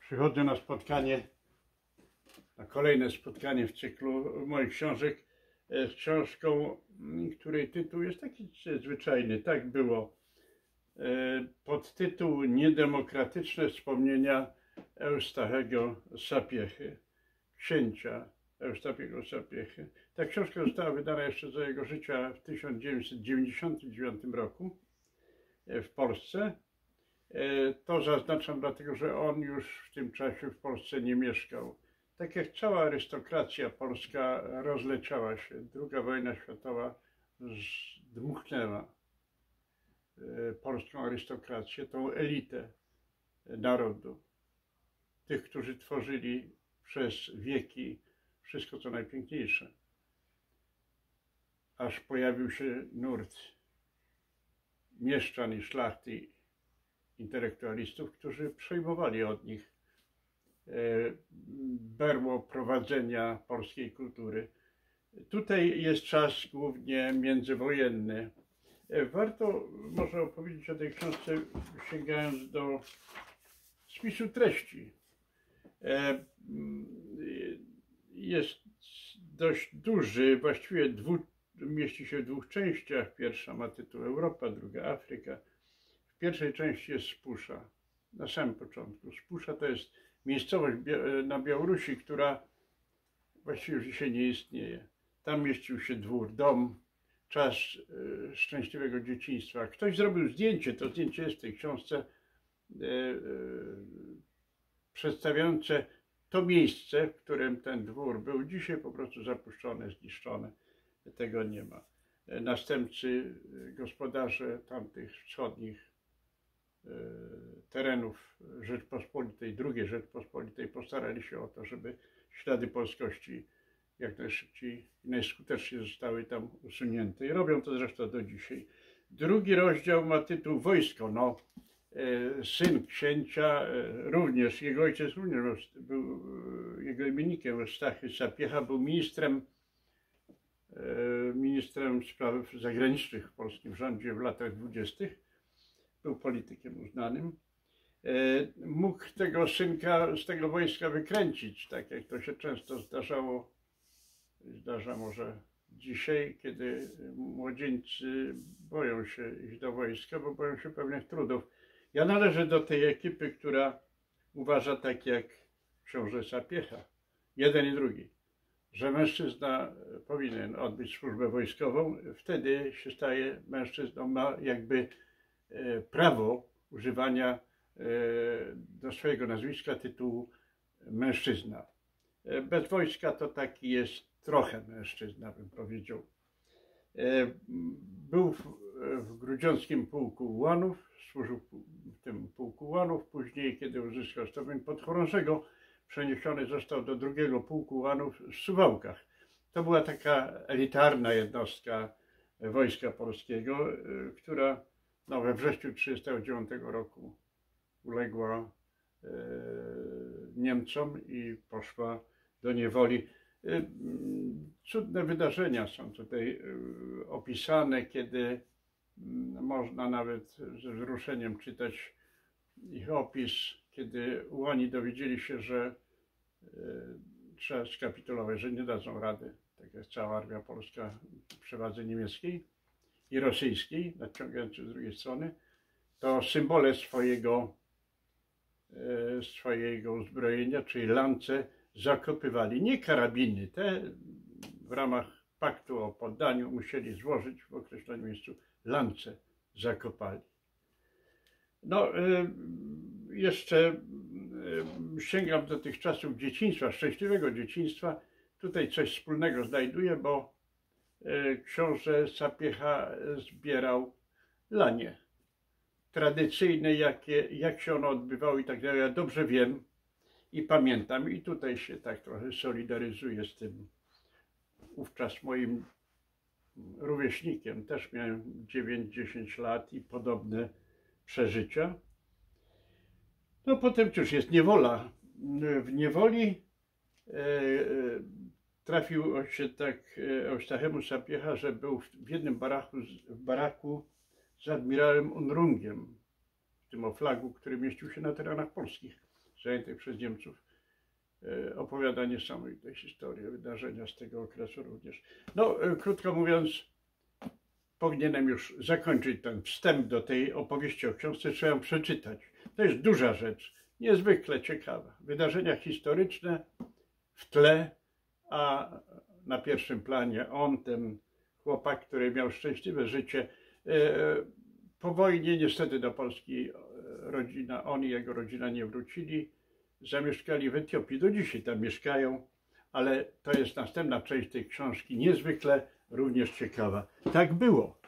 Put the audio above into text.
Przychodzę na spotkanie, na kolejne spotkanie w cyklu moich książek z książką, której tytuł jest taki zwyczajny. Tak było. Podtytuł Niedemokratyczne wspomnienia Eustachego Sapiechy, księcia Eustachego Sapiechy. Ta książka została wydana jeszcze za jego życia w 1999 roku w Polsce. To zaznaczam dlatego, że on już w tym czasie w Polsce nie mieszkał. Tak jak cała arystokracja polska rozleciała się, II wojna światowa zdmuchnęła polską arystokrację, tą elitę narodu. Tych, którzy tworzyli przez wieki wszystko, co najpiękniejsze. Aż pojawił się nurt mieszczan i szlachty, intelektualistów, którzy przejmowali od nich berło prowadzenia polskiej kultury. Tutaj jest czas głównie międzywojenny. Warto może opowiedzieć o tej książce, sięgając do spisu treści. Jest dość duży, właściwie mieści się w dwóch częściach. Pierwsza ma tytuł Europa, druga Afryka. W pierwszej części jest Spusza, na samym początku. Spusza to jest miejscowość na Białorusi, która właściwie już dzisiaj nie istnieje. Tam mieścił się dwór, dom, czas szczęśliwego dzieciństwa. Ktoś zrobił zdjęcie, to zdjęcie jest w tej książce, przedstawiające to miejsce, w którym ten dwór był. Dzisiaj po prostu zapuszczone, zniszczone. Tego nie ma. Następcy, gospodarze tamtych wschodnich terenów Rzeczpospolitej, II Rzeczpospolitej postarali się o to, żeby ślady polskości jak najszybciej i najskuteczniej zostały tam usunięte i robią to zresztą do dzisiaj. Drugi rozdział ma tytuł Wojsko. No, syn księcia również, jego ojciec również był jego imiennikiem, Eustachy Sapiecha, był ministrem spraw zagranicznych w polskim rządzie w latach 20. Był politykiem uznanym. Mógł tego synka z tego wojska wykręcić, tak jak to się często zdarza może dzisiaj, kiedy młodzieńcy boją się iść do wojska, bo boją się pewnych trudów. Ja należę do tej ekipy, która uważa tak jak książę Sapiecha, jeden i drugi, że mężczyzna powinien odbyć służbę wojskową, wtedy się staje mężczyzną, ma jakby prawo używania do swojego nazwiska tytułu mężczyzna. Bez wojska to taki jest trochę mężczyzna, bym powiedział. Był w Grudziąckim Pułku Ułanów, służył w tym Pułku Ułanów, później kiedy uzyskał stopień podchorążego, przeniesiony został do II Pułku Ułanów w Suwałkach. To była taka elitarna jednostka Wojska Polskiego, która we wrześniu 1939 roku uległa Niemcom i poszła do niewoli. Cudne wydarzenia są tutaj opisane, kiedy można nawet ze wzruszeniem czytać ich opis, kiedy Ułani dowiedzieli się, że trzeba skapitulować, że nie dadzą rady, tak jak cała armia polska w przewadze niemieckiej i rosyjskiej, nadciągającej z drugiej strony, to symbole swojego uzbrojenia, czyli lance, zakopywali. Nie karabiny, te w ramach paktu o poddaniu musieli złożyć w określonym miejscu, lance zakopali. No, jeszcze sięgam do tych czasów dzieciństwa, szczęśliwego dzieciństwa. Tutaj coś wspólnego znajduję, bo książę Sapiecha zbierał lanie tradycyjne, jak się ono odbywało i tak dalej. Ja dobrze wiem i pamiętam i tutaj się tak trochę solidaryzuję z tym wówczas moim rówieśnikiem. Też miałem 9-10 lat i podobne przeżycia. No potem cóż, jest niewola. W niewoli trafił się tak Eustachemu Sapiecha, że był w jednym baraku z admirałem Unrungiem, w tym Oflagu, który mieścił się na terenach polskich, zajętych przez Niemców, opowiada niesamowite historie, wydarzenia z tego okresu również. No, krótko mówiąc, powinienem już zakończyć ten wstęp do tej opowieści o książce, trzeba ją przeczytać. To jest duża rzecz, niezwykle ciekawa. Wydarzenia historyczne w tle, a na pierwszym planie on, ten chłopak, który miał szczęśliwe życie. Po wojnie niestety do Polski on i jego rodzina nie wrócili. Zamieszkali w Etiopii, do dzisiaj tam mieszkają, ale to jest następna część tej książki, niezwykle również ciekawa. Tak było.